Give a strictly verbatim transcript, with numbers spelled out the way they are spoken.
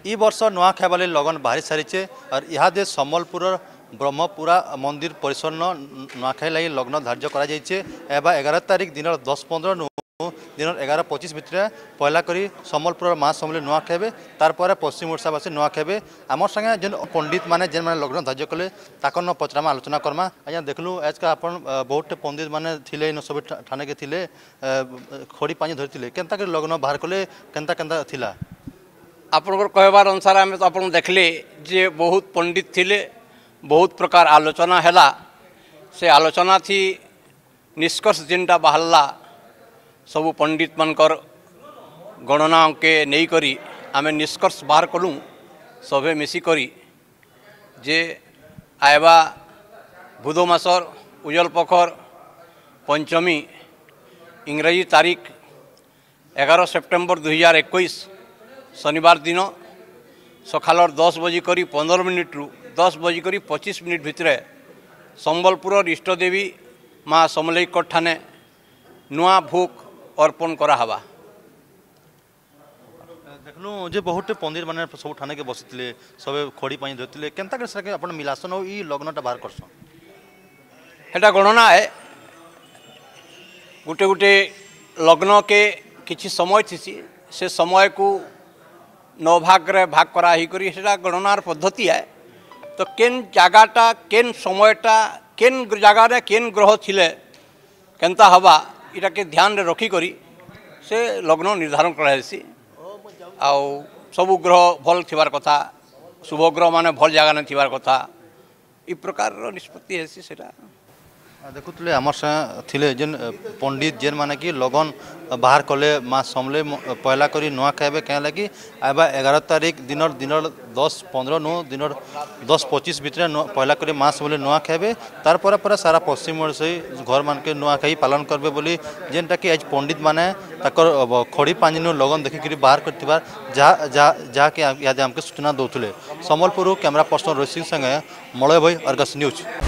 ई वर्ष नुआखाई वाले लगन बाहरी सारी और इहादे सम्बलपुर ब्रह्मपुरा मंदिर परिसर नुआखाई लगी लग्न धार्य कर एगार तारिख दिन दस पंद्रह नु दिन एगार पचिश भितर पहला करी सम्बलपुर माँ समले नुआ खाइबे तार पश्चिम ओडावासी नुआ खाइबे आमर संगे जेन पंडित माने जेन माने लग्न धार्य कले ताकन पचरामा आलोचना करमा आज्ञा देखलु आज का अपन बहुत पंडित माने थिले इन सब ठाणे के थिले खड़ी पानी धरथिले केनता के लग्न बाहर कले केनता केनता थिला आपनकर कहबार अनुसार आम तो आपन देखले जे बहुत पंडित थिले बहुत प्रकार आलोचना हैला से आलोचना थी निष्कर्ष जेनटा बाहरला सबू पंडित मनकर गणना के नहीं करी आमे निष्कर्ष बाहर कलु सभे मिसिकरी जे आयबा बुधो मासर उजल पखर पंचमी इंग्रजी तारीख एगार सेप्टेम्बर दुई हजार इक्कीस शनिवार दिन सकाल दस बजी करी पंद्रह मिनिट रु दस बजी करी पच्चीस मिनिट भितर सम्बलपुर इष्टदेवी माँ समलेईकर ठाने नुआ भोग अर्पण करा हवा देखलु जे बहुत पंडित माने सब ठाणे के बसिथिले सब खड़ी पानी धरथिले केनता के सके अपन मिलासन हो ई लग्नटा बाहर करसन हेटा गणना है गुटे गुटे लग्न के किछि समय थिसी से समय को नौ भाग रे भाग करा ही करी सेटा गणनार पद्धति है तो केन जगाटा केन समयटा केन जगार केन ग्रह थिले केनता हवा इटा के ध्यान रे रखी करी से लग्न निर्धारण करासी आउ सबु ग्रह भल थिबार कथा शुभ ग्रह माने भल जगह ने थिबार कथा इ प्रकार निष्पत्ति हेसी सेटा देखुले आमर संगे थिले जेन पंडित जेन माने कि लगन बाहर कले माँ समले पहला करी नुआ खाइबे क्या लगी आबा एगार तारीख दिन दिन दस पंद्रह नु दिन दस पच्चीस भितर पहला करी माँ समले नुआ खाइबे तार पर पर सारा पश्चिम ओडिशा घर मान के नुआ खाई पालन करबे बोली जेनटा कि आज पंडित माने ताकर खड़ी पानी नु लगन देखि करी बाहर करथिबा जा जा जा के याद हमके सूचना दउथले सम्बलपुर कैमरा पर्सन रोहित सिंह संगे मलय भाई अर्गस न्यूज।